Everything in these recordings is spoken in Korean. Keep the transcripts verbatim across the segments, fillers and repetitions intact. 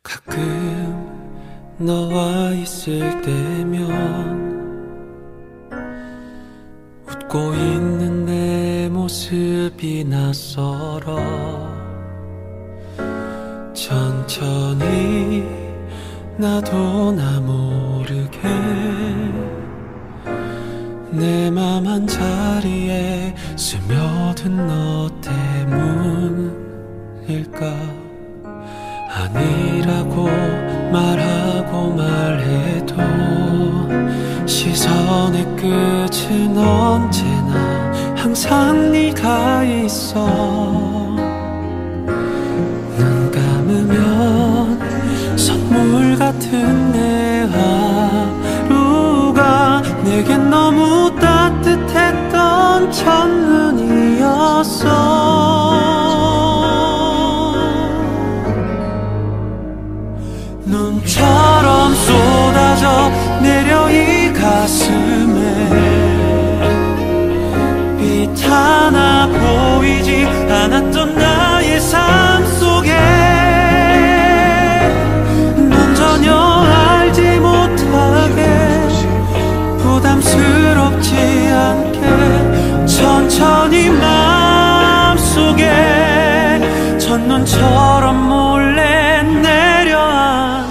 가끔 너와 있을 때면 웃고 있는 내 모습이 낯설어. 천천히 나도 나 모르게 내 맘 한자리에 스며든 너 때문일까. 아니라고 말하고 말해도 시선의 끝은 언제나 항상 네가 있어. 눈 감으면 선물 같은 내 하루가 내겐 너무 따뜻했던 첫눈이었어. 눈처럼 쏟아져 내려 이 가슴에 빛 하나 보이지 않았던 나의 삶 속에 넌 전혀 알지 못하게 부담스럽지 않게 천천히 마음속에 첫눈처럼 몰래 내려앉을게.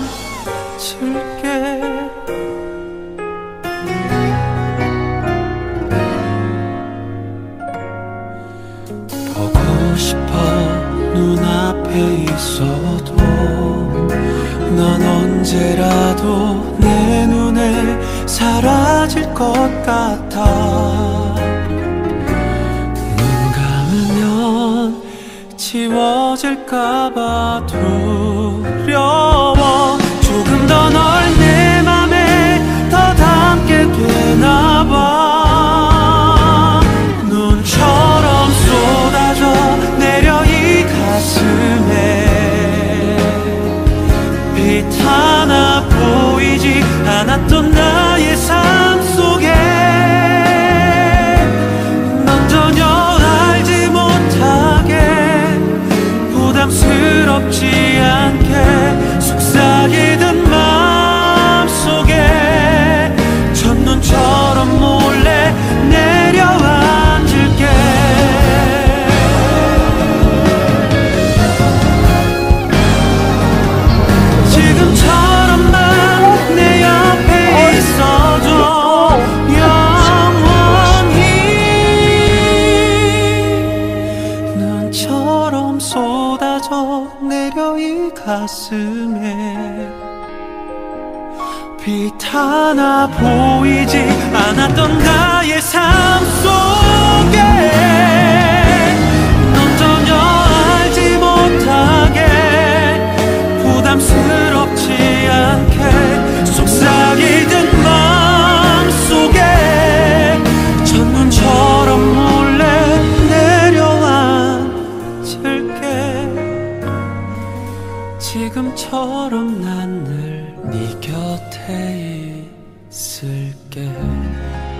보고 싶어 눈앞에 있어도 넌 언제라도 내 눈에 사라질 것 같아. 눈 감으면 지워질까봐 두려워. 조금 더 널 내 맘에 더 담게 되나봐. 눈처럼 쏟아져 내려 이 가슴에 빛 하나 보이지 않았던 나의 삶 속에 넌 전혀 알지 못하게 부담스럽지 않게 속삭이던 마음속에 첫눈처럼 몰래 내려앉을게. 지금처럼만 내 옆에 있어줘. 영원히 눈처럼 쏟아져 내려 이 가슴에 빛 하나 보이지 않았던 나의 삶 속에 넌 전혀 알지 못하게 부담스럽지 않게 속삭이던 마음속에 첫눈처럼 몰래 내려앉을게. 지금처럼 난 늘 네 곁에 있을게.